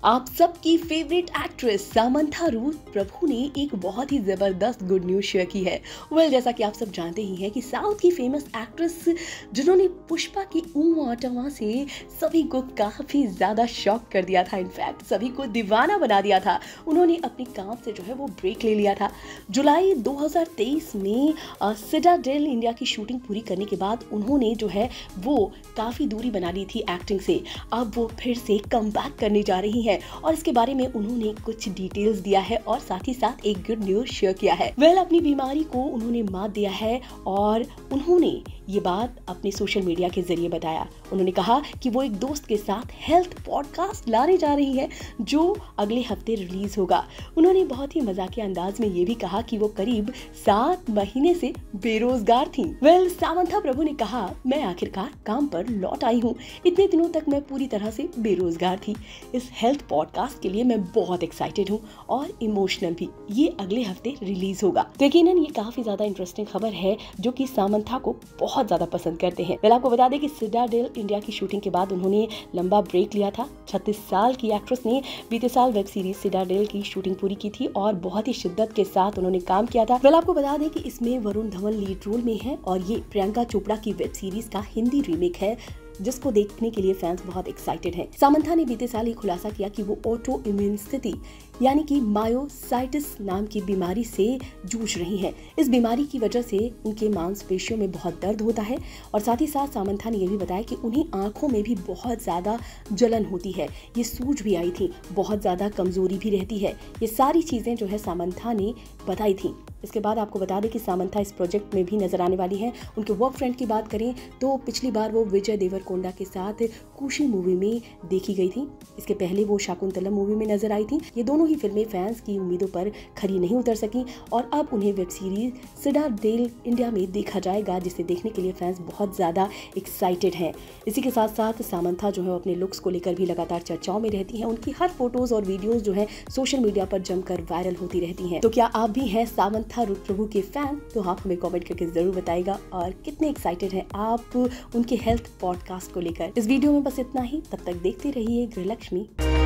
आप सबकी favourite actress Samantha Ruth Prabhu ने एक बहुत ही जबरदस्त गुड न्यूज शेयर की है। जैसा कि आप सब जानते ही हैं कि साउथ की फेमस एक्ट्रेस जिन्होंने पुष्पा की आटवा से सभी को काफी ज्यादा शॉक कर दिया था, इनफैक्ट सभी को दीवाना बना दिया था। उन्होंने अपने काम से जो है वो ब्रेक ले लिया था। जुलाई 2023 में सिटाडेल इंडिया की शूटिंग पूरी करने के बाद उन्होंने जो है वो काफी दूरी बना ली थी एक्टिंग से। अब वो फिर से कम बैक करने जा रही है और इसके बारे में उन्होंने कुछ डिटेल्स दिया है और साथ ही साथ एक गुड न्यूज शेयर किया है। अपनी बीमारी को उन्होंने मात दिया है और उन्होंने ये बात अपने सोशल मीडिया के जरिए बताया। उन्होंने कहा कि वो एक दोस्त के साथ हेल्थ पॉडकास्ट लाने जा रही है जो अगले हफ्ते रिलीज होगा। उन्होंने बहुत ही मजाकिया अंदाज में ये भी कहा कि वो करीब 7 महीने से बेरोजगार थी। सामंथा प्रभु ने कहा, मैं आखिरकार काम पर लौट आई हूँ। इतने दिनों तक मैं पूरी तरह से बेरोजगार थी। इस हेल्थ पॉडकास्ट के लिए मैं बहुत एक्साइटेड हूँ और इमोशनल भी। ये अगले हफ्ते रिलीज होगा। यकीनन ये काफी ज्यादा इंटरेस्टिंग खबर है जो कि सामंथा को बहुत ज्यादा पसंद करते हैं। आपको बता दें कि सिटाडेल इंडिया की शूटिंग के बाद उन्होंने लंबा ब्रेक लिया था। 36 साल की एक्ट्रेस ने बीते साल वेब सीरीज सिटाडेल की शूटिंग पूरी की थी और बहुत ही शिद्दत के साथ उन्होंने काम किया था। आपको बता दें कि इसमें वरुण धवन लीड रोल में है और ये प्रियंका चोपड़ा की वेब सीरीज का हिंदी रीमेक है जिसको देखने के लिए फैंस बहुत एक्साइटेड हैं। सामंथा ने बीते साल ये खुलासा किया कि वो ऑटो इम्यून स्थिति यानी कि मायोसाइटिस नाम की बीमारी से जूझ रही हैं। इस बीमारी की वजह से उनके मांसपेशियों में बहुत दर्द होता है और साथ ही साथ सामंथा ने यह भी बताया कि उन्हें आंखों में भी बहुत ज्यादा जलन होती है। ये सूज भी आई थी, बहुत ज्यादा कमजोरी भी रहती है। ये सारी चीजें जो है सामंथा ने बताई थी। इसके बाद आपको बता दें कि सामंथा इस प्रोजेक्ट में भी नजर आने वाली हैं। उनके वर्क फ्रेंड की बात करें तो पिछली बार वो विजय देवरकोंडा के साथ कुशी मूवी में देखी गई थी। इसके पहले वो शाकुंतलम मूवी में नजर आई थी। ये दोनों ही फिल्में फैंस की उम्मीदों पर खरी नहीं उतर सकी और अब उन्हें वेब सीरीज सिटाडेल इंडिया में देखा जाएगा, जिसे देखने के लिए फैंस बहुत ज्यादा एक्साइटेड हैं। इसी के साथ साथ सामंथा जो है अपने लुक्स को लेकर भी लगातार चर्चाओं में रहती हैं। उनकी हर फोटोज और वीडियोज जो है सोशल मीडिया पर जमकर वायरल होती रहती हैं। तो क्या आप भी हैं सामंथा रूथ प्रभु के फैन? तो आप हमें कमेंट करके जरूर बताइएगा और कितने एक्साइटेड हैं आप उनके हेल्थ पॉडकास्ट को लेकर। इस वीडियो में बस इतना ही। तब तक देखते रहिए गृहलक्ष्मी।